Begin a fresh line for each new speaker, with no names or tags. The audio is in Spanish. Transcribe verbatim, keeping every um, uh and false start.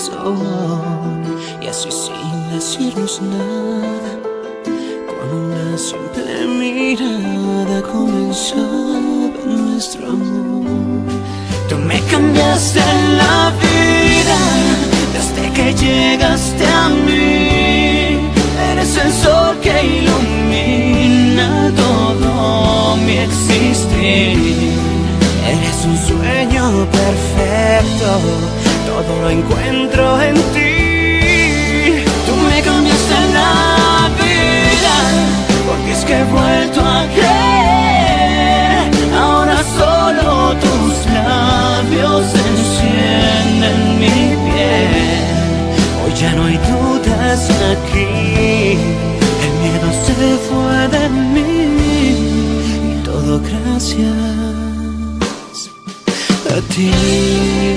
corazón. Y así sin decirnos nada, con una simple mirada comenzaba nuestro amor. Tú me cambiaste la vida desde que llegaste a mí. Eres el sol que ilumina todo mi existir. Eres un sueño perfecto, todo lo encuentro en ti. Tú me cambiaste la vida, porque es que he vuelto a creer. Ahora solo tus labios encienden mi piel. Hoy ya no hay dudas aquí, el miedo se fue de mí, y todo gracias a ti.